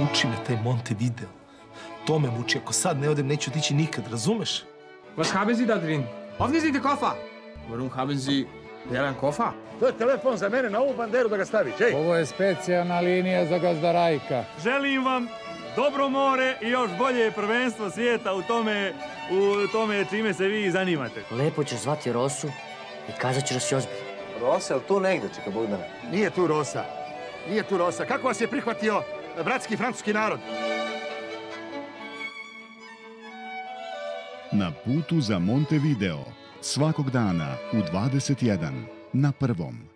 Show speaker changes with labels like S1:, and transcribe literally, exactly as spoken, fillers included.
S1: Muči me taj Montevideo. To me muči. Ako sad ne odem, neću otići nikad, razumeš?
S2: Was haben Sie da drin? Öffnen Sie den Koffer! Warum haben Sie deren Koffer?
S3: To je telefon za mene, na ovu banderu da ga staviš, ej!
S4: Ovo je specijalna linija za gazda Rajka.
S5: Želim vam dobro more i još bolje prvenstvo svijeta u tome, u tome čime se vi zanimate.
S6: Lepo ćeš zvati Rosu i kazat ću da si ozbiljan.
S7: Rosa, je li tu negdje, čeka Bogdana?
S3: Nije tu Rosa. Nije tu Rosa. Kako vas je prihvatio bratski francuski narod?
S8: Na putu za Montevideo. Svakog dana u dvadeset jedan na Prvom.